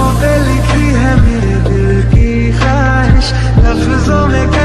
पे लिखी है मेरे दिल की ख्वाहिश, लफ्जों में